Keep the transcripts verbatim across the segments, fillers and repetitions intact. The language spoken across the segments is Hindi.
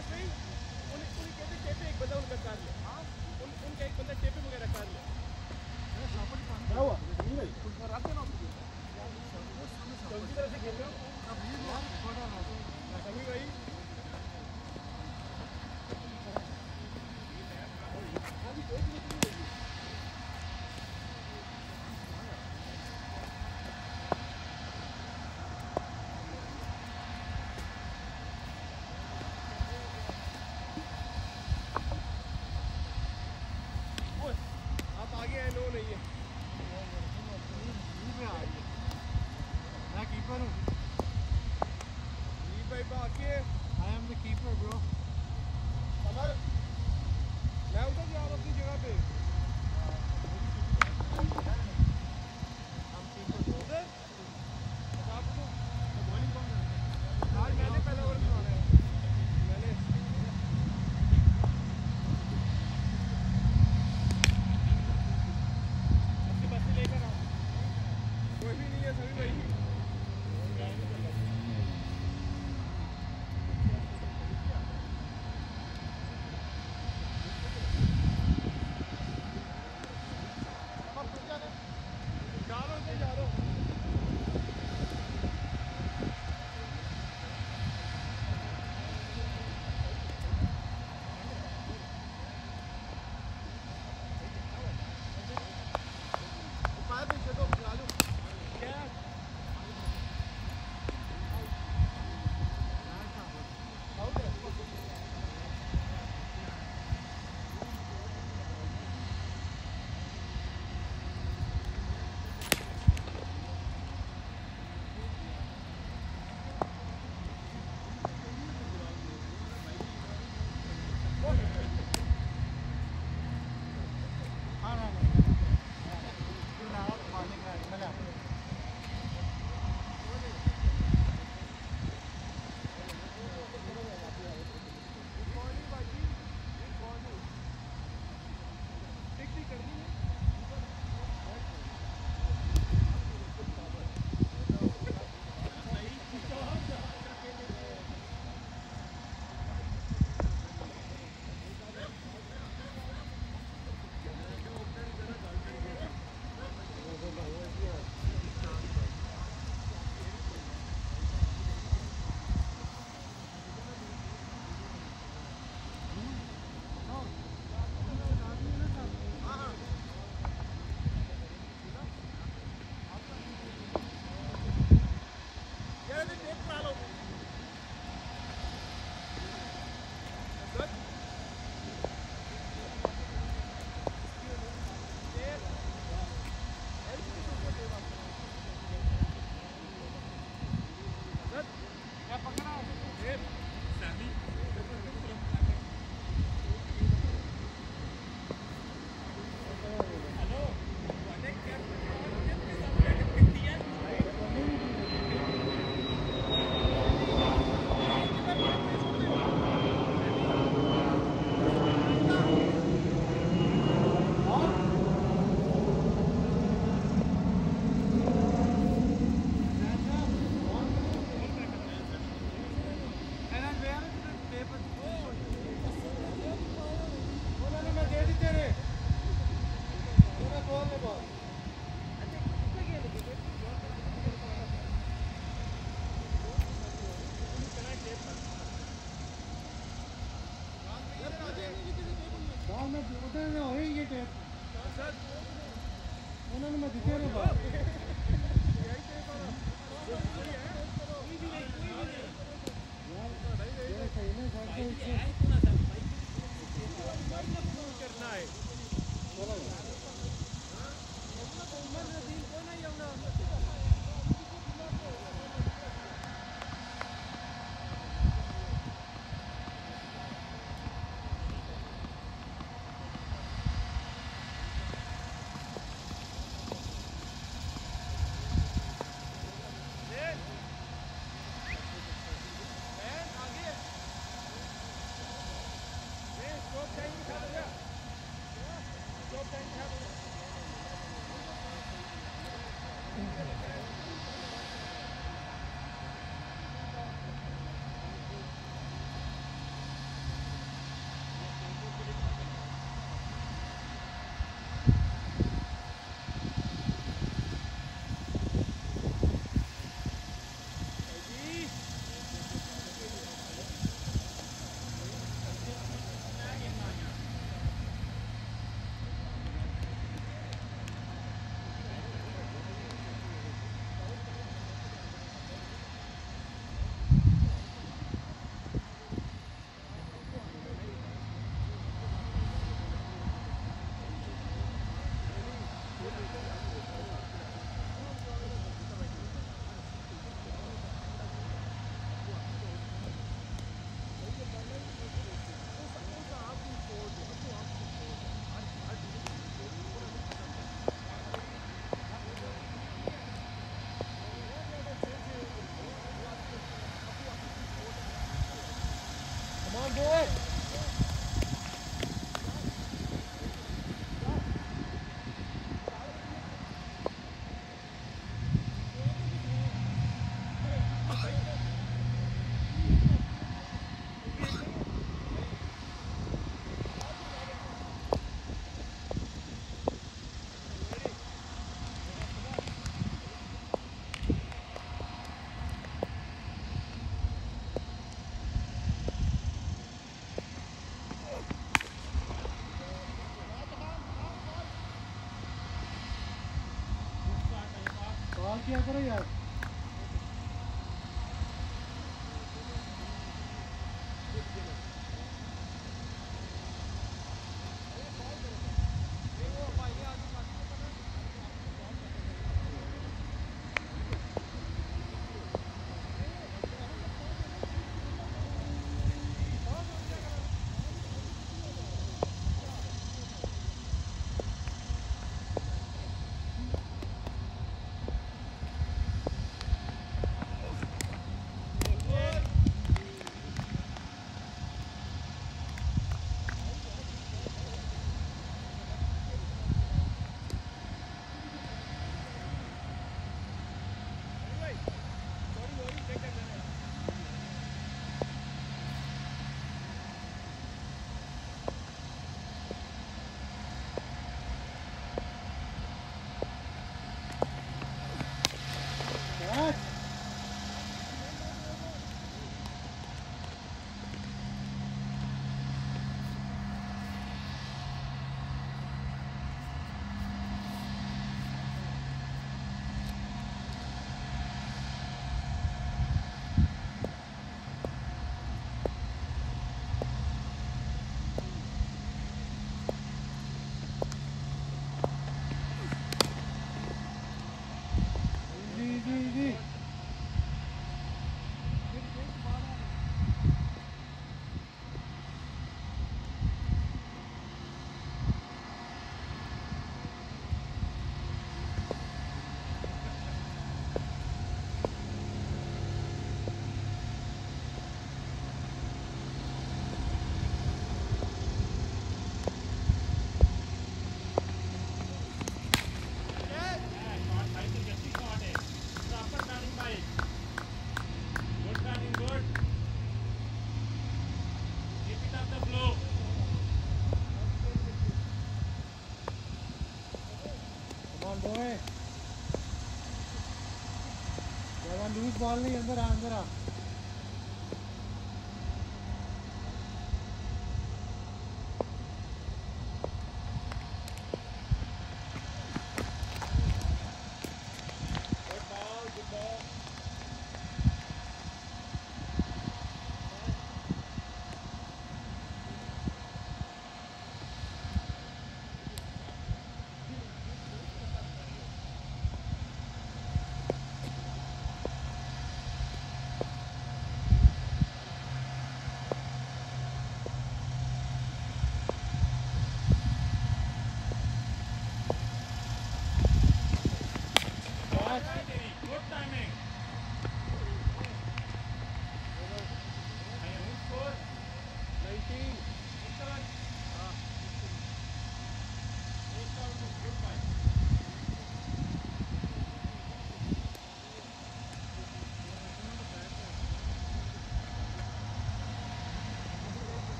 भाई उन उन्हें कहते टेपे एक बंदा उनका कार ले उन उनका एक बंदा टेपे वगैरह कार ले क्या हुआ नहीं भाई कुछ रात में ना कौन सी तरह से खेल रहे हो सभी भाई क्या करो यार लूज बॉल नहीं अंदर आ अंदर आ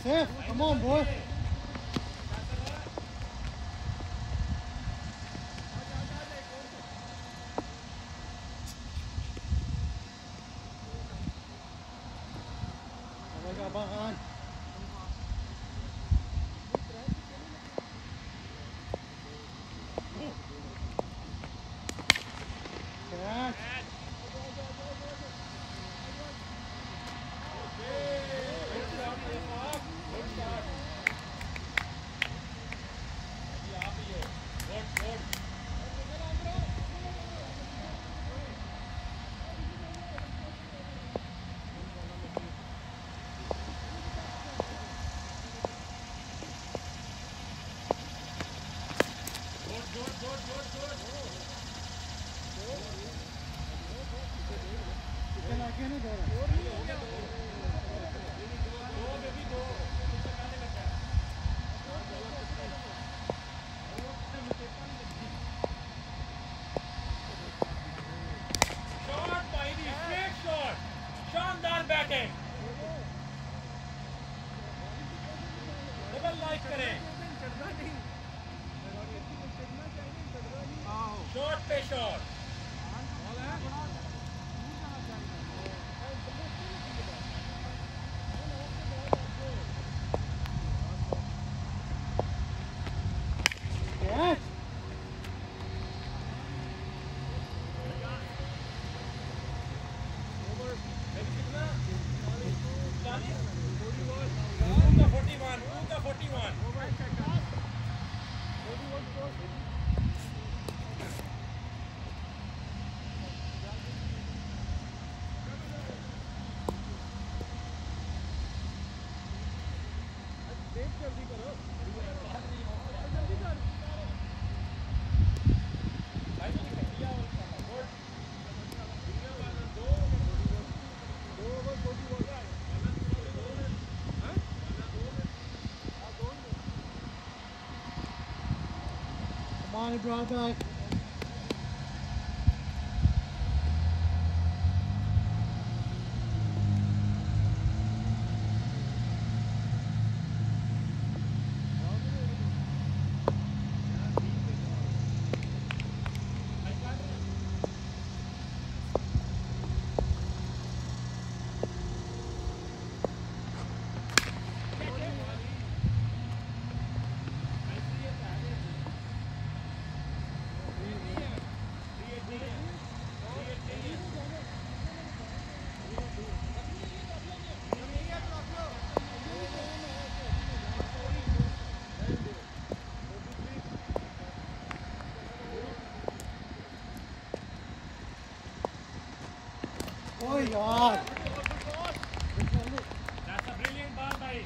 safe. Come on, boy. Abangan. Catch. Shot पे shot Come on, he brought it back. Oh यार That's a brilliant ball भाई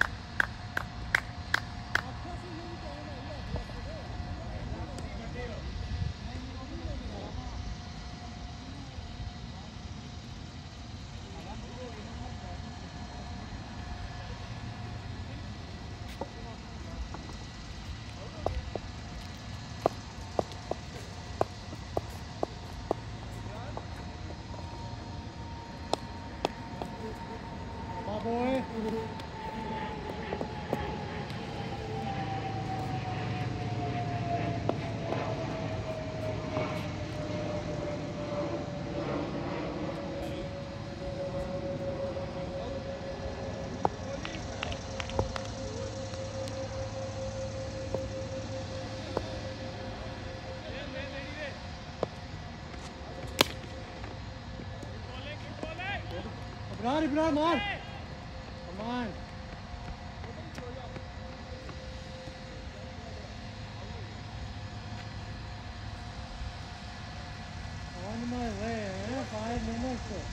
boy. Ibrar, Ibrar, man. Come on. On my way, eh? Five minutes.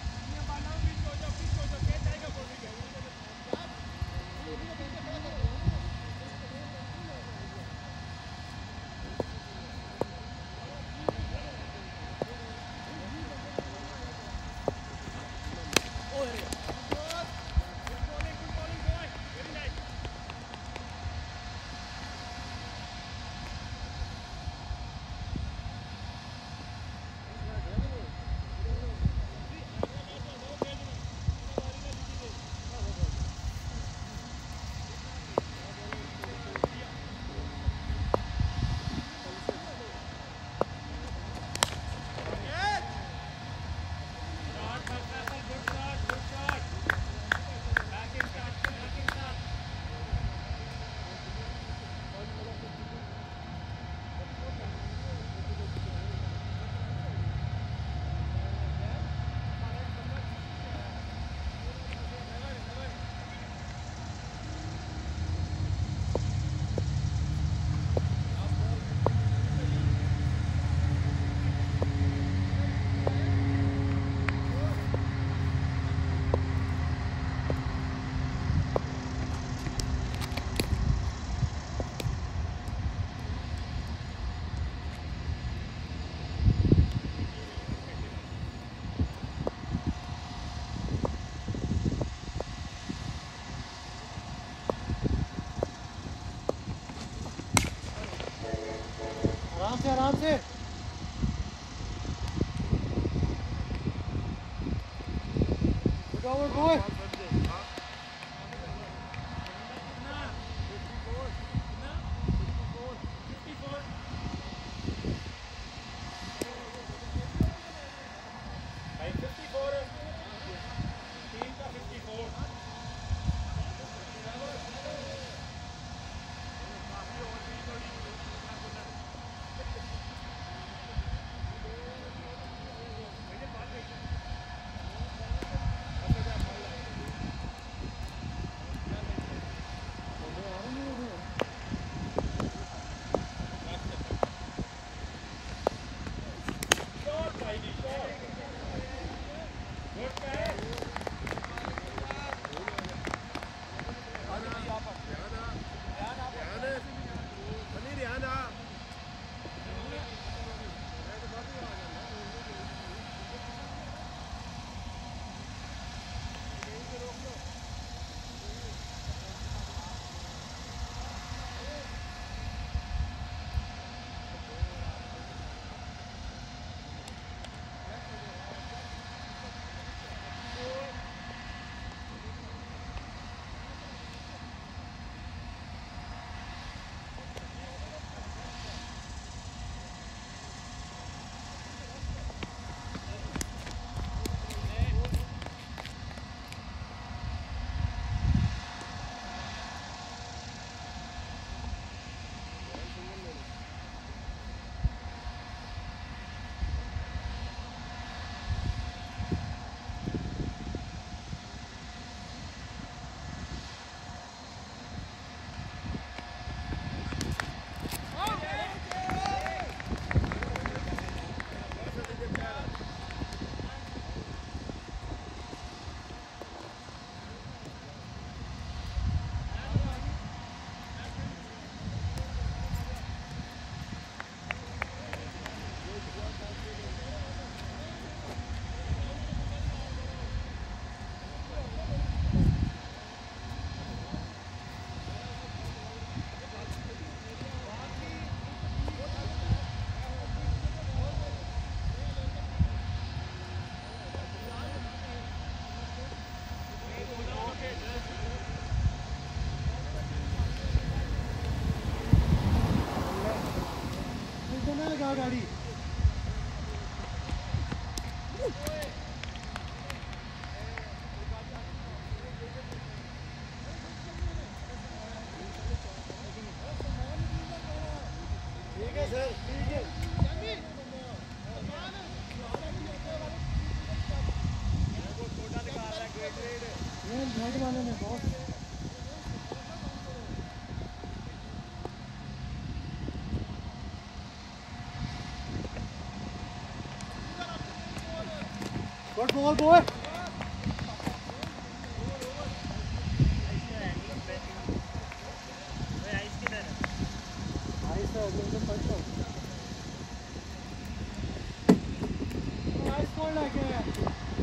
boy. गाड़ी ठीक है सर ठीक है ये झाड़ वाले ने बहुत Good ball, boy. Nice ball like it.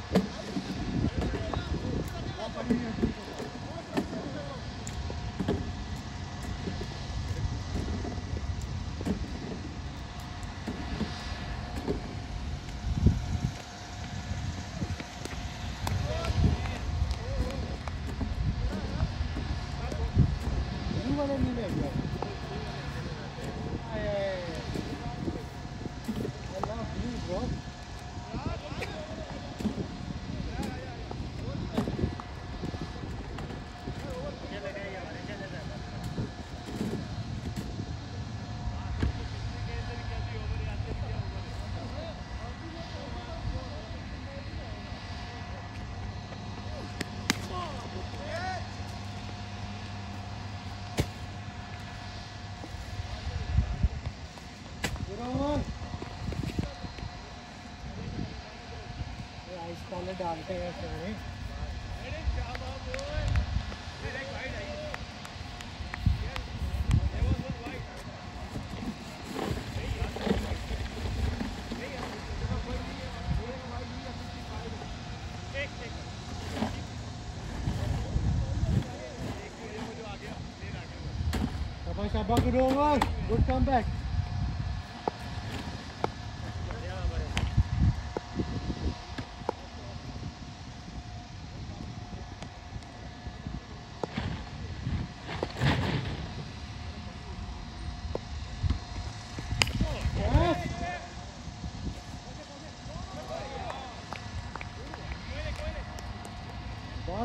डालते हैं सारे Sabah good over, good comeback.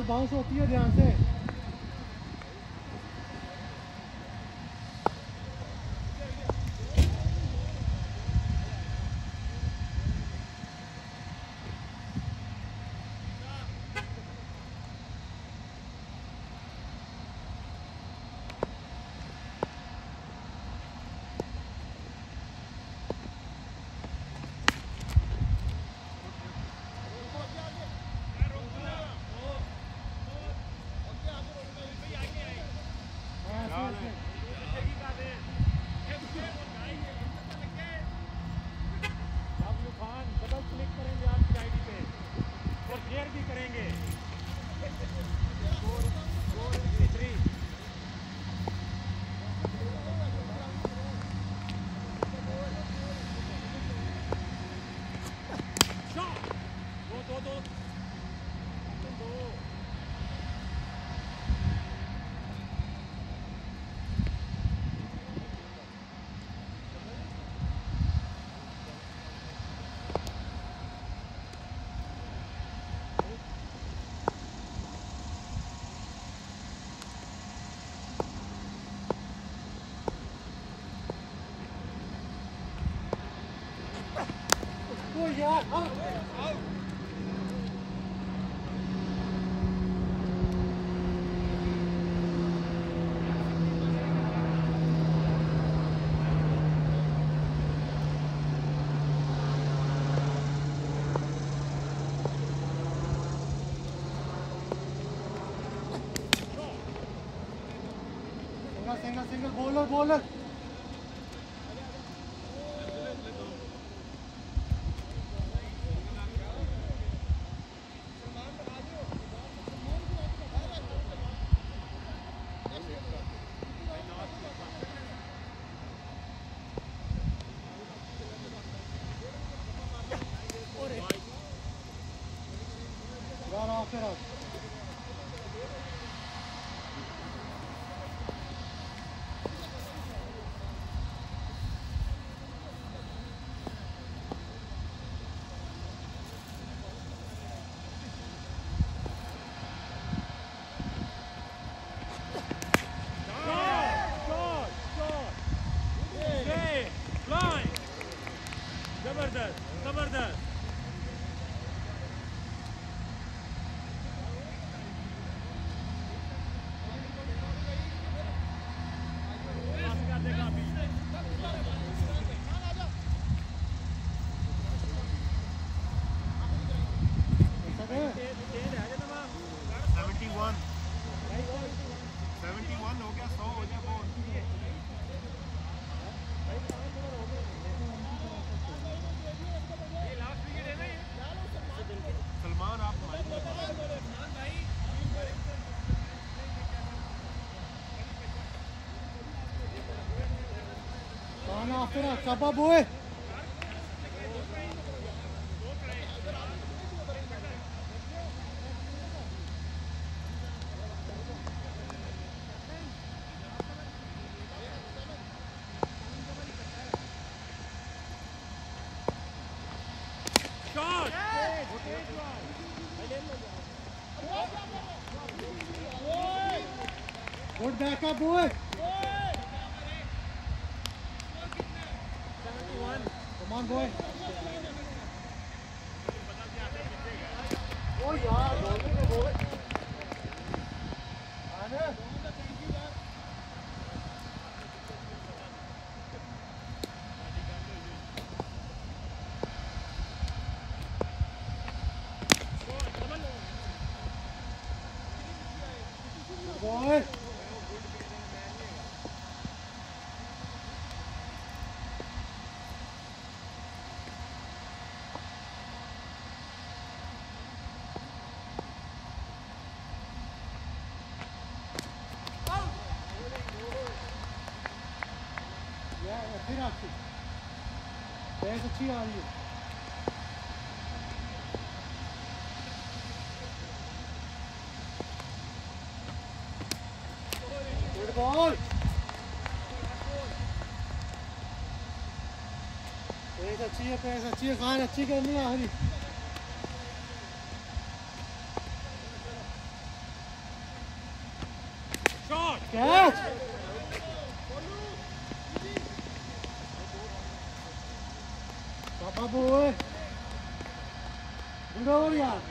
Bounce होती है, ध्यान से। Oh yeah, out. Out. Single, single, single, bowler, bowler. Run off it up. जबरदस्त जबरदस्त इक्यावन हो गया, सौ हो गया बोल। ये लास्ट विकेट है ना ये? सलमान आप Run after us, Chapa boy. Shot. Good backup boy. Come on boy. Oh यार, बोलने को बोल। आने। Boy. फिर आपकी बेस अच्छी आ रही है। Good ball. बेस अच्छी है, बेस अच्छी है, खान अच्छी करनी है। हरी कैच पापा बोए गुड ओवर यार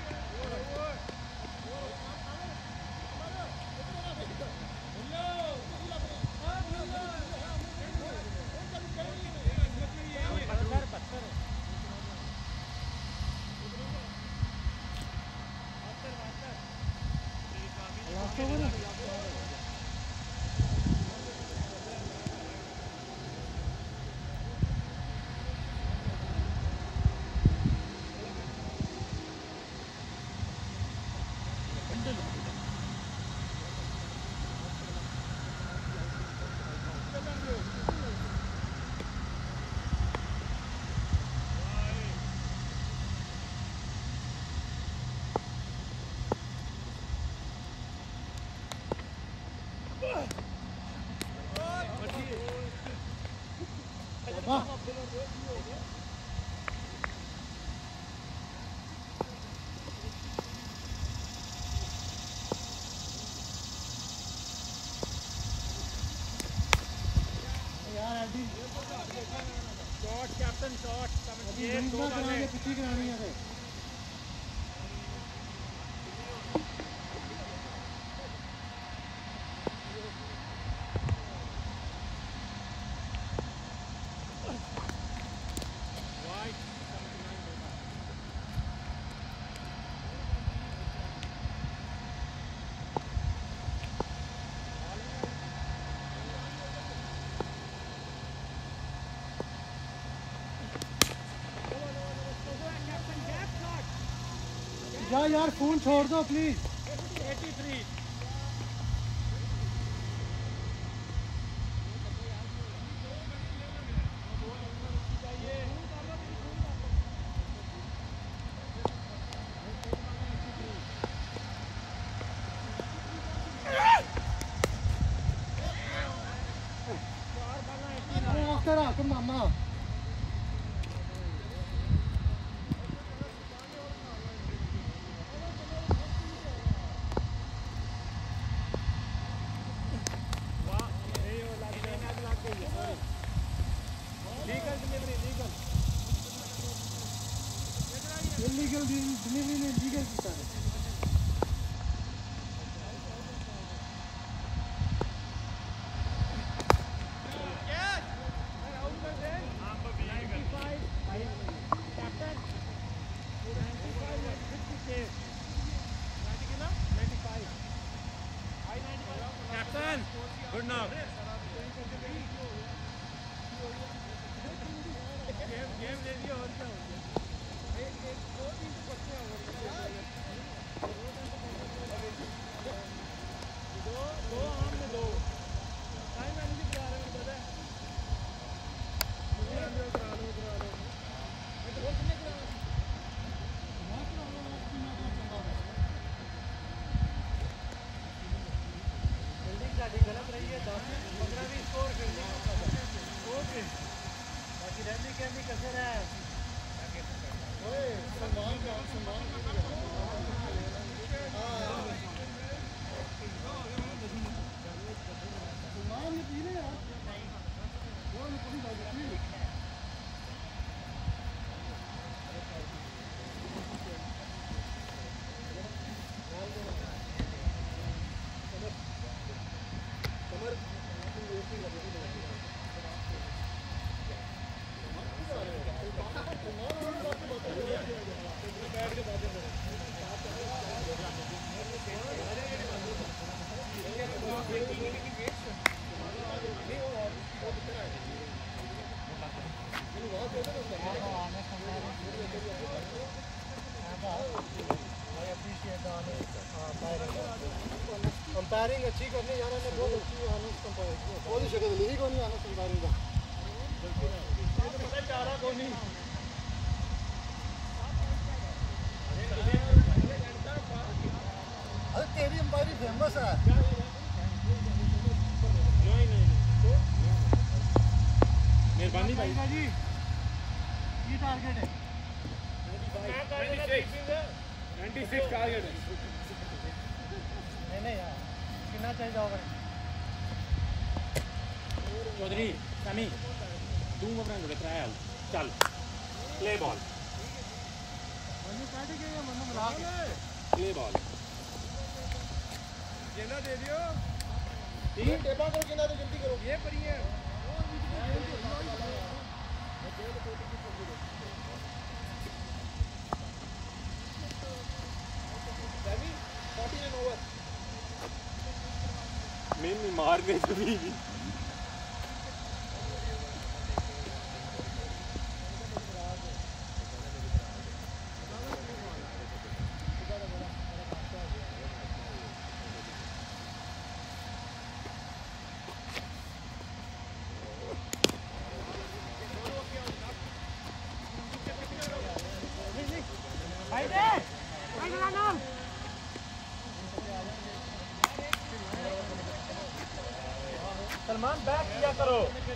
शॉट कैप्टन शॉट ये दो बाल है पिछली करानी है या यार फोन छोड़ दो प्लीज तिरासी अरे आफ्टर आ तुम मामा illegal delivery ने लीगल किया है captain good now game game ले लिया और क्या हो गया एक एक दो तीन तो बच्चे हो गए दो दो आम में दो टाइम मैनेज करा रहे हैं पता है मुझे अंदर करा लो करा लो मैं तो बोल कितने करा बिल्डिंग साड़ी गलत रही है दस पंद्रह बीस स्कोर बिल्डिंग ओके बाकी रैली कैंडी कैसे रहा है ओए सम्मान का सम्मान सम्मान ये पी ले यार वो नहीं पूरी बात पी ले कंपेयरिंग अच्छी करनी यार ने बहुत अच्छी ऑनेस्ट कंपेयरिंग बहुत ही शक्ल ली कोनी ऑनेस्ट कंपेयरिंग का ये तो पता चारा कोनी अरे तेरी अंपायरी फेमस है नहीं नहीं मेहरबानी भाई जी ये टारगेट है छियानवे टारगेट है नहीं नहीं यार कितना चाहिए ओवर चौधरी समी तू मबरंग के ट्राई आउट चल प्ले बॉल मनु काट के या मनु मिला के प्ले बॉल गेंदा दे दियो तीन टेपा करो गेंदा तो जल्दी करो ये परी है समी फोर्टीन ओवर मैंने मार गई तभी सलमान बैक किया करो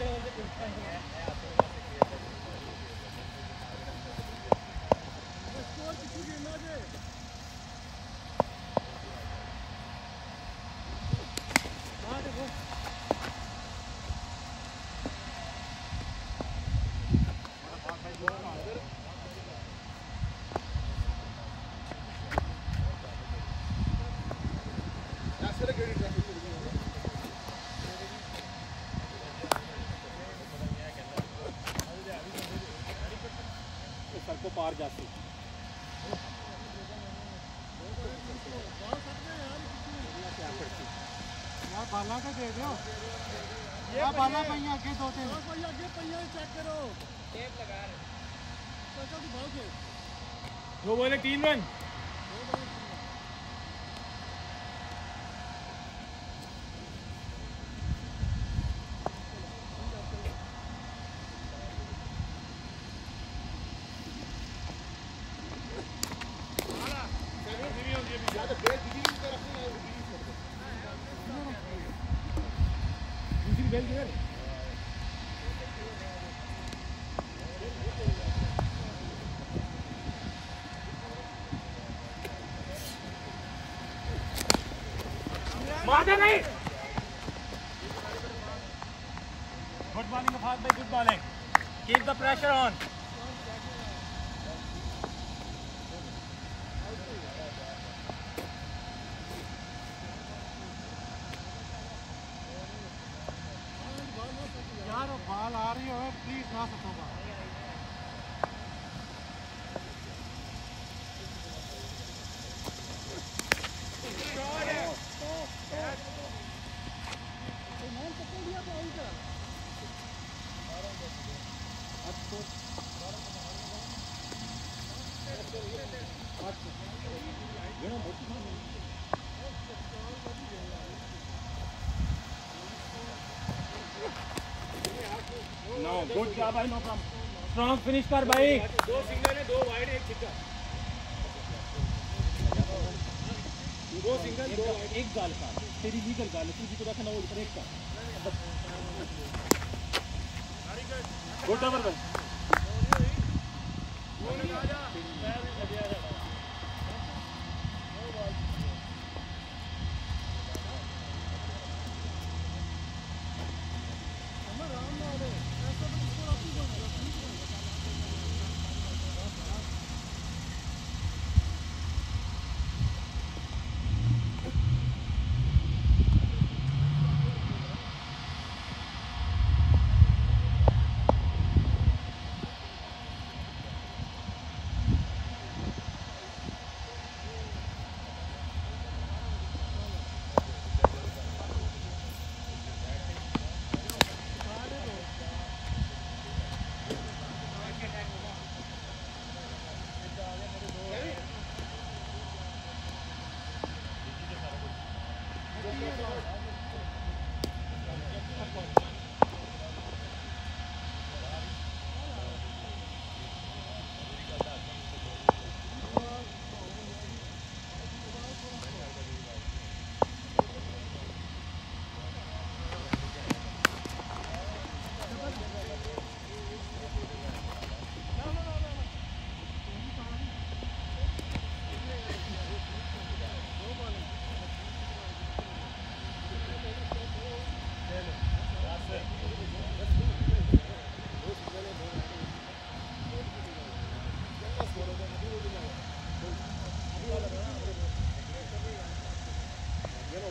सर को पार जाती यार बाला का दे दो या बाला पहिया आगे दो तीन पहिया आगे पहिया चेक करो टेप लगा रहे चाचा तू भाग के दो बोले तीन रन दूसरी बेल किधर मार नहीं good bowling of Hath bhai good bowling keep the pressure on यार बाल आ रही हो प्लीज ना सकोगा No, good job भाई, no problem. Strong finish कर भाई. दो सिंगल है दो वाइड एक छिक्का दो सिंगल दो वाइड एक गाल का तेरी लीगल गाल है तुझे तो रखना वो ऊपर एक का गुड ओवर भाई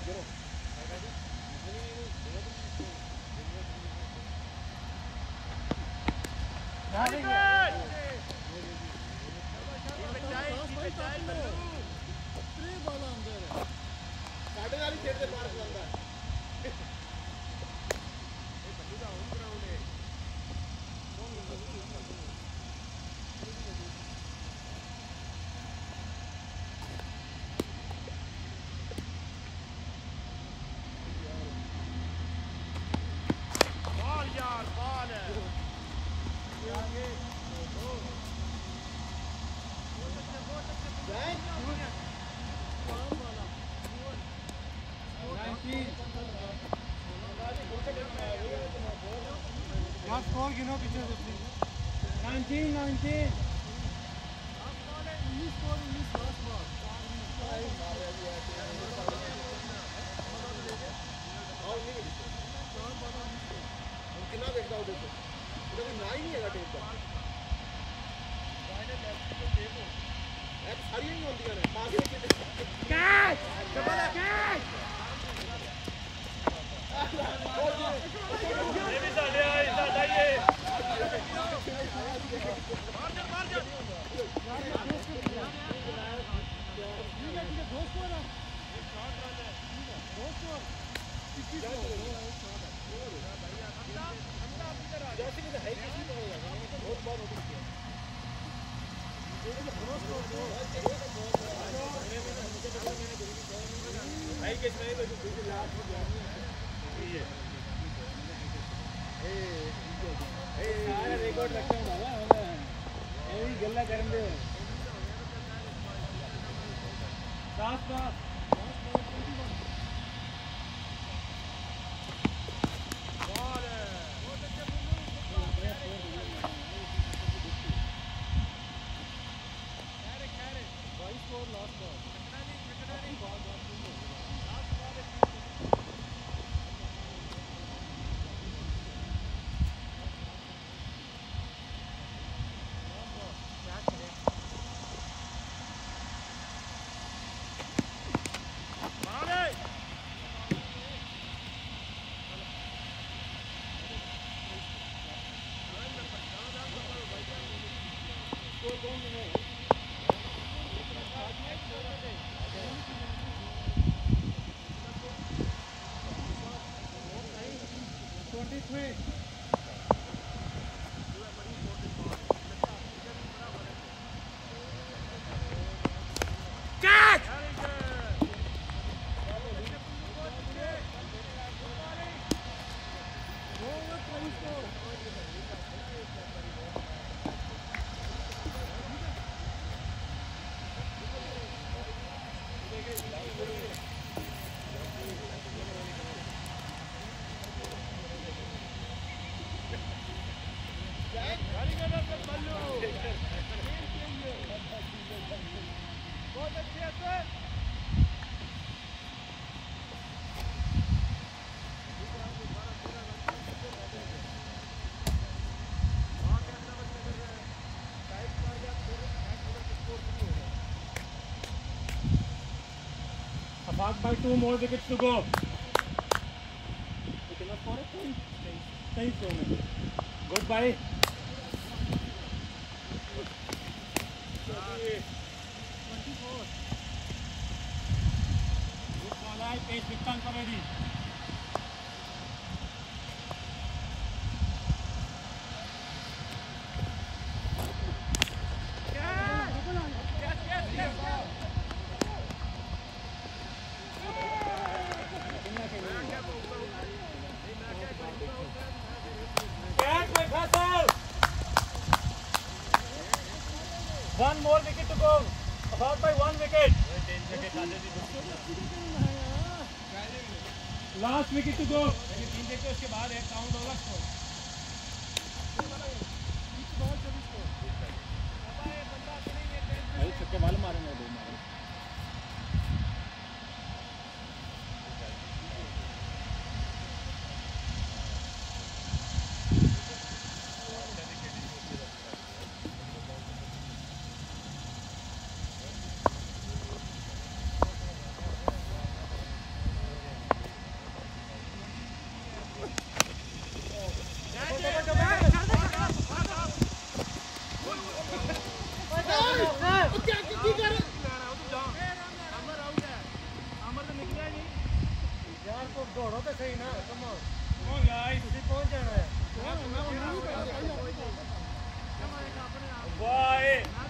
साढ़े नाल खेल दे पार करदा स्कोर गिनो पीछे से नाइनटीन नाइनटीन कितना देखता हूँ देखो इधर ना ही नहीं है टेप का यार सारी नहीं होती है पास में कैच कैच ये भी साढ़े आए साढ़े ये मार जा मार जा दो स्कोर है एक शॉट रन है दो स्कोर इक्कीस जैसे कि है किसी को बहुत बार होती है भाई के नहीं तो दूसरी लास्ट में ये ए ए सारा रिकॉर्ड रखा हूं बाबा ए गल्ला करंदे सात सात Marked by two more wickets to go. Goodbye. twenty-four. Good ball, I pace Viktan already. One more wicket to go. About by one wicket. Last wicket to go. तीन देखते उसके बाद एक काउंट होगा स्कोर. अरे छक्के वाले मारेंगे दो मारे. दौड़ो तो सही ना कम ऑन कौन गाइस तुसी पहुंच जाना है वाह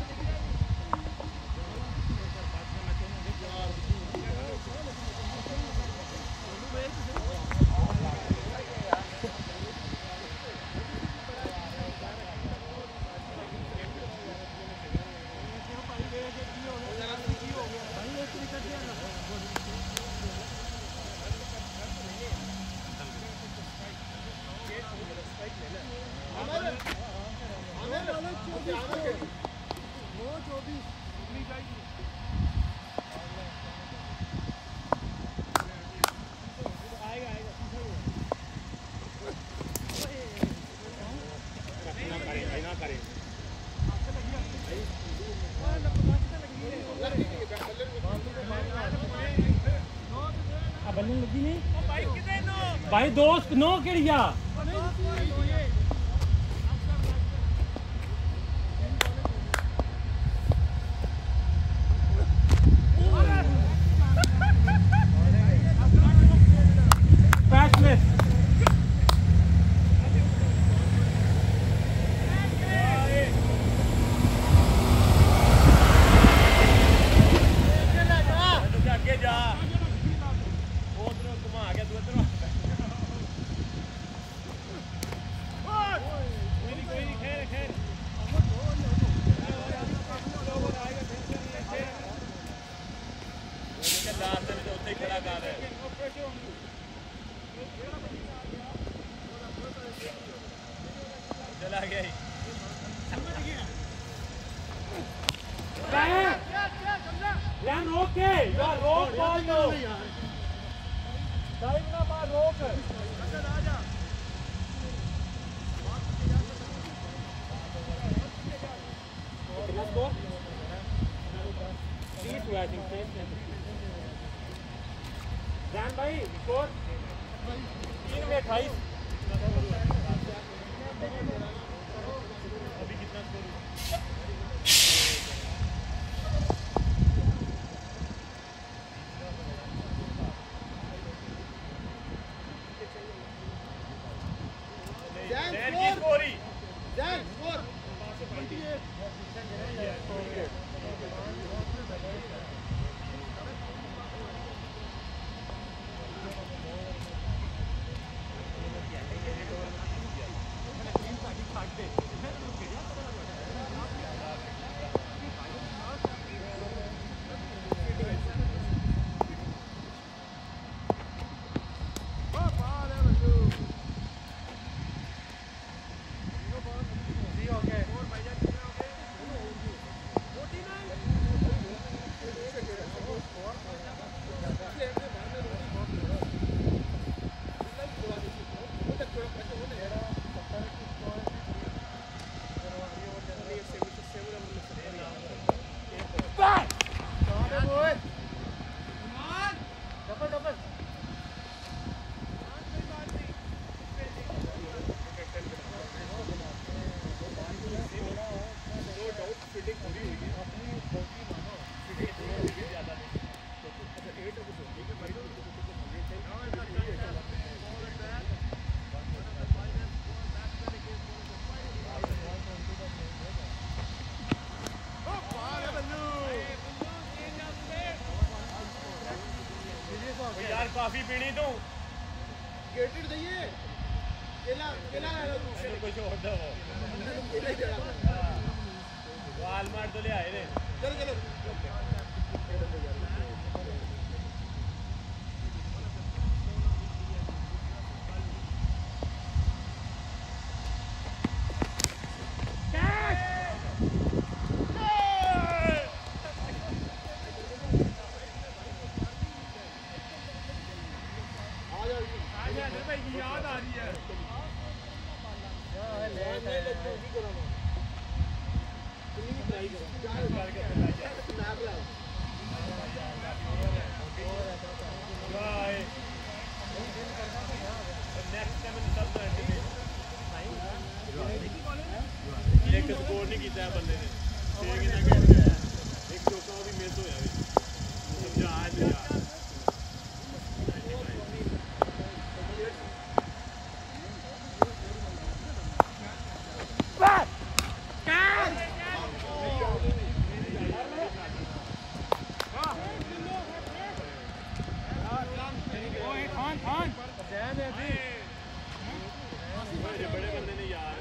बल्ले लगी नहीं भाई दोस्त नो केड़िया काफी पीनी तू गेटेड दइए केला केला ले लो तू कुछ और दो केला ही जरा वालमार्ट तो ले आए रे चलो चलो बड़े बंदे ने यार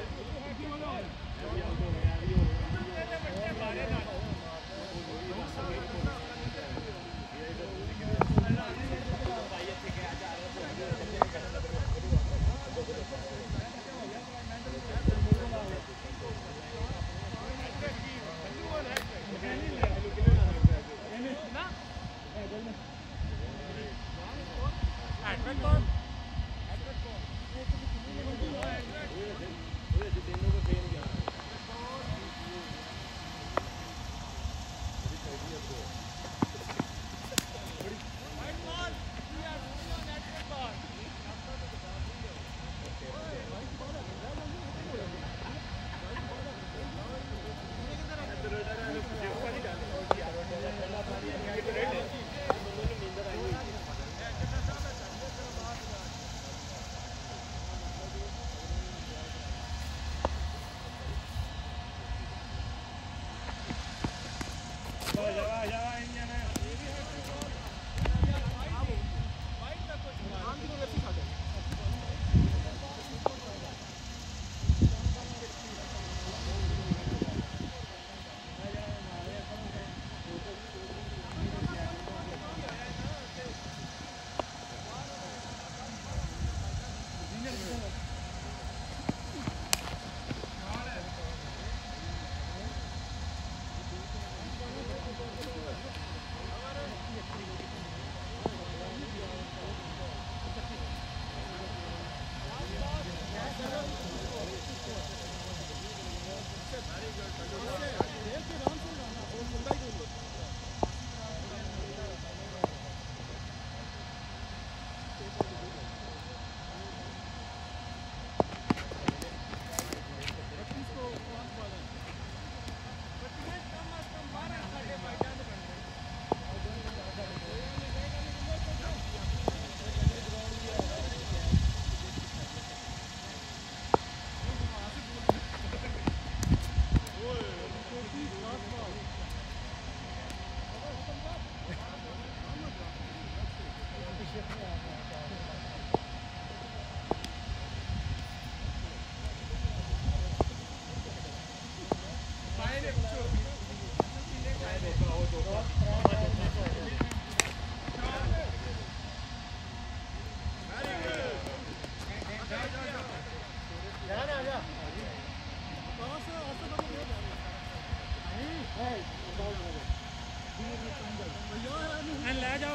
ले जाओ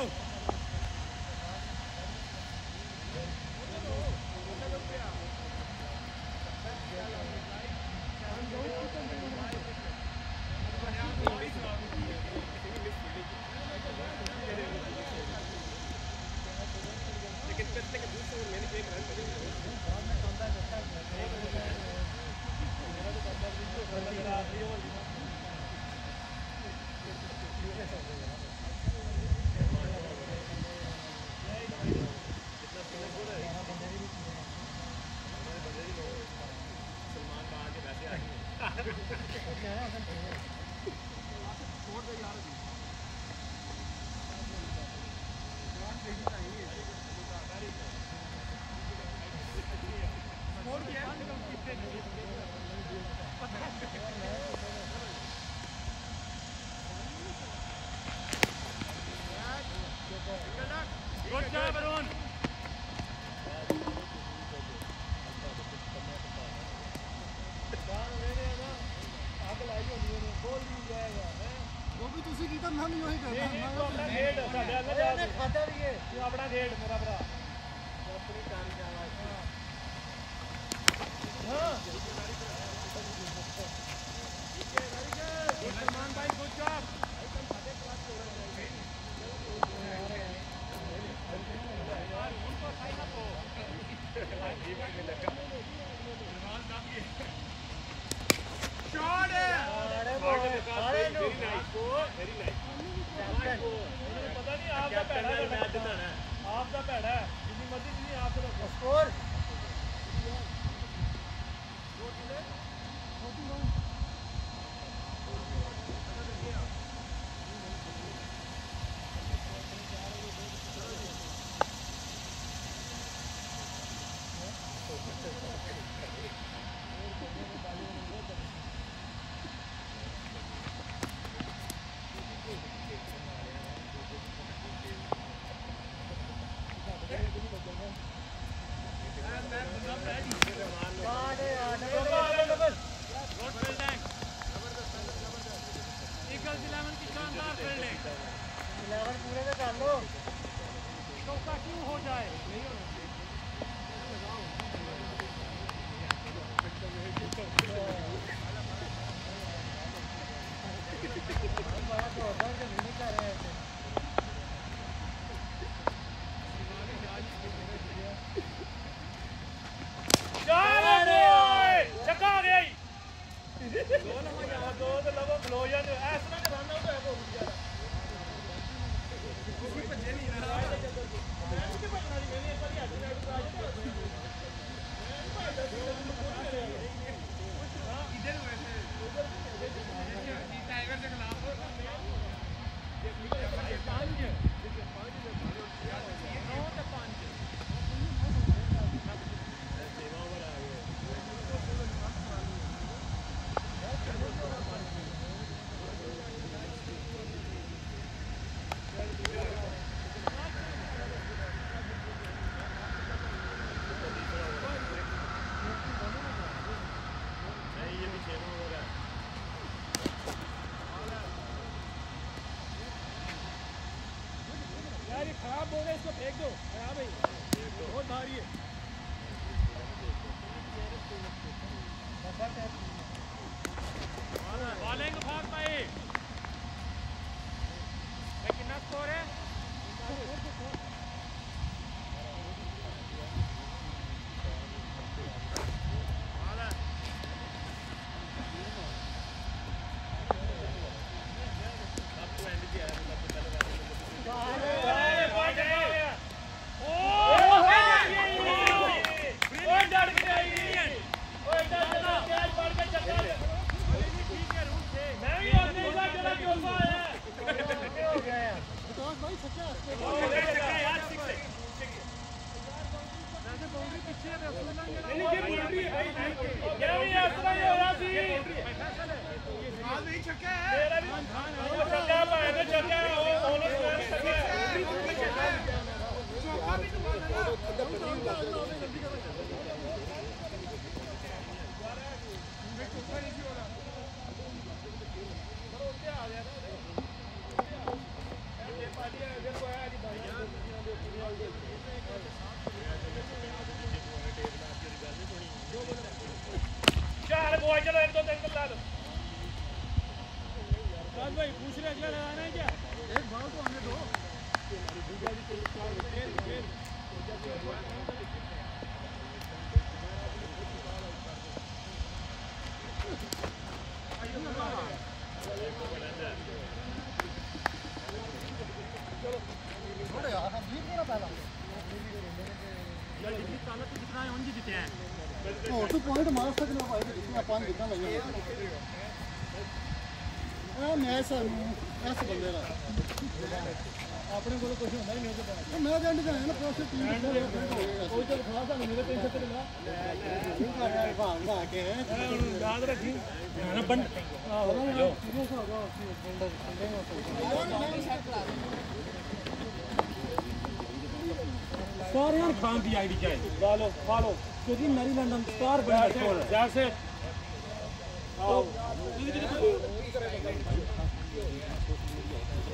Good job, everyone. वो भी तुसी की तरह हम यही करते हैं ये तो अपना गेट साडे अंदर जा के खाता भी है ये अपना गेट मेरा भरा अपनी कार जावा हां सलमान भाई गुड जॉब उनको साइन अप हो shot very nice very nice पता नहीं आपका पैड़ा है मैच जिताना है आपका पैड़ा है जितनी मर्जी जितनी आप रखो स्कोर खराब हो गया, इसको फेंक दो। खराब है, बहुत भारी है। बॉलिंग भाग पाए कितना स्कोर है? चलो एक दो दिन ला लो। भाई पूछ रहे अगला लगाना है क्या? एक भाव तो हमें दो। तो पॉइंट मार सकते हो भाई, जितना पानी कितना लगेगा ए मैं सर ऐसे बंदे का अपने को कुछ होता ही नहीं होता। मैं एंड का है ना प्रोसेस टीम कोई तो खास है मेरे पैसे तो लगा यार भाग भाग के हैं याद रखी ना बंद लो सीरियस हो जाओ सर यार खान की आईडी चाहिए डालो फॉलो क्योंकि मैरीलैंड स्टार बन जैसे आओ